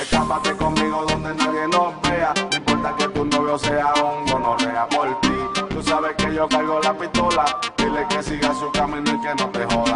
Escápate conmigo donde nadie nos vea. No importa que tu novio sea un gonorrea por ti. Tú sabes que yo cargo la pistola. Dile que siga su camino y que no te joda.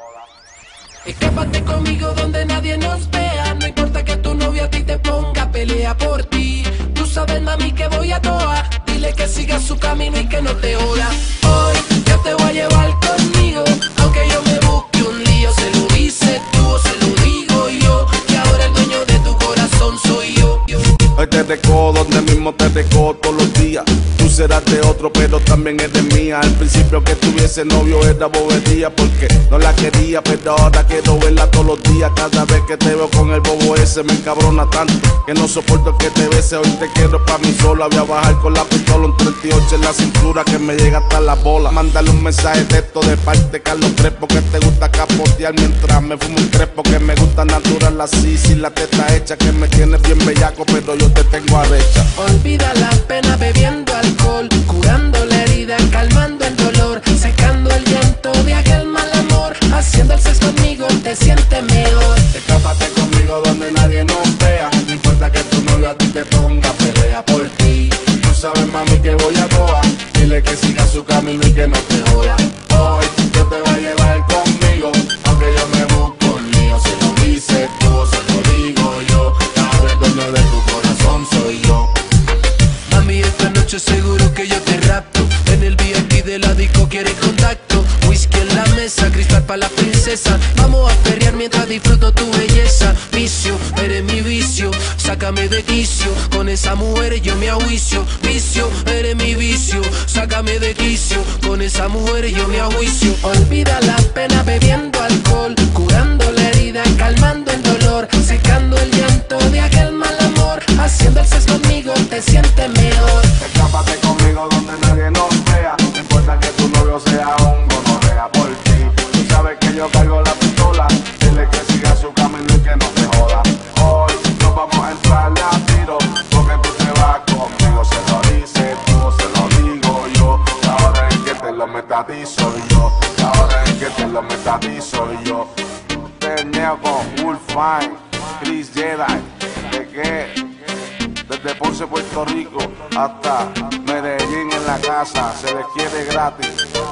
Escápate conmigo donde nadie nos vea. No importa que tu novio a ti te ponga, pelea por ti. Tú sabes, mami, que voy a toa. Dile que siga su camino y que no te joda. Hoy yo te voy a llevar conmigo, aunque yo me busque un lío. Se lo dices tú o se lo digo yo, que ahora el dueño de tu corazón soy yo. Hoy te recojo donde mismo te recojo todos los días. Tú serás de otro, pero también eres mía. Al principio que tuviese novio era bobería, porque no la quería, pero ahora quiero verla todos los días. Cada vez que te veo con el bobo ese me encabrona tanto que no soporto que te bese. Hoy te quiero pa' mí sola. Voy a bajar con la pistola, un 38 en la cintura que me llega hasta la bola. Mándale un mensaje de texto de parte de Carlos Crespo, que te gusta capotear mientras me fumo un crespo. Que me gusta natural así, sin la teta hecha, que me tienes bien bellaco, pero yo te tengo arrecha. Olvida la pena bebiendo alcohol, curando la herida, calmando el dolor, secando el llanto de aquel mal amor. Haciendo el sexo conmigo te sientes mejor. Escápate conmigo donde nadie nos vea. No importa que tu novio a ti te ponga, pelea por ti. Tú sabes, mami, que voy a toa. Dile que siga su camino y que no te joda. Hoy yo te voy a llevar conmigo, aunque yo me busco un lío. Se lo dices tú o se lo digo yo, que ahora el dueño de tu corazón soy yo. Mami, esta noche seguro que yo te rapto. En el VIP de la disco quieres contacto. Whisky en la mesa, cristal pa' la princesa. Vamos a perrear mientras disfruto tu belleza. Vicio, eres mi vicio, sácame de quicio. Con esa mujer yo me ajuicio. Vicio, eres mi vicio, sácame de quicio. Con esa mujer yo me ajuicio. Olvida la pena bebiendo alcohol, curando la herida, calmando el dolor, secando el llanto de aquel mal amor. Haciendo el sexo conmigo te sientes mejor. Escápate conmigo donde nadie nos vea. No importa que tu novio sea un gonorrea por ti. Tú sabes que yo cargo la pistola. Dile que siga su camino y que no te joda. Hoy nos vamos a entrarle a tiro, porque tú te vas conmigo. Se lo dices tú o se lo digo yo. Ahora es que te lo meta a ti soy yo. Ahora es que te lo meta a ti soy yo. Teneo con Wolfine, Chris Jedi. ¿De qué? Desde Ponce, Puerto Rico, hasta Medellín en la casa, se les quiere gratis.